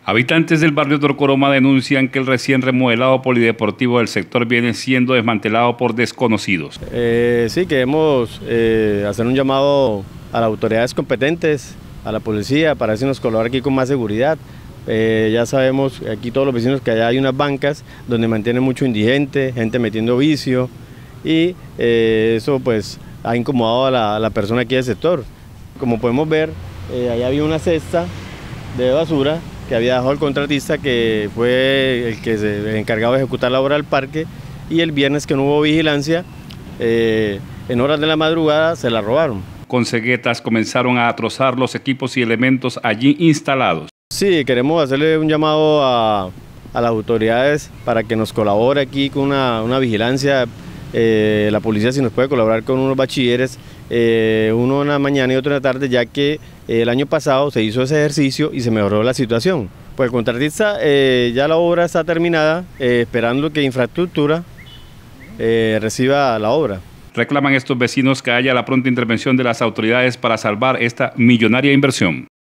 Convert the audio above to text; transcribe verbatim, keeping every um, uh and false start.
Habitantes del barrio Torcoroma denuncian que el recién remodelado polideportivo del sector viene siendo desmantelado por desconocidos. Eh, sí, queremos eh, hacer un llamado a las autoridades competentes, a la policía, para ver si nos colabora aquí con más seguridad. Eh, ya sabemos aquí todos los vecinos que allá hay unas bancas donde mantienen mucho indigente, gente metiendo vicio y eh, eso pues ha incomodado a la, a la persona aquí del sector. Como podemos ver, eh, allá había una cesta de basura que había dejado el contratista, que fue el que se el encargado de ejecutar la obra del parque, y el viernes, que no hubo vigilancia, eh, en horas de la madrugada se la robaron. Con ceguetas comenzaron a trozar los equipos y elementos allí instalados. Sí, queremos hacerle un llamado a, a las autoridades para que nos colabore aquí con una, una vigilancia. Eh, la policía si nos puede colaborar con unos bachilleres, eh, uno en la mañana y otro en la tarde, ya que eh, el año pasado se hizo ese ejercicio y se mejoró la situación. Pues el contratista, eh, ya la obra está terminada, eh, esperando que infraestructura eh, reciba la obra. Reclaman estos vecinos que haya la pronta intervención de las autoridades para salvar esta millonaria inversión.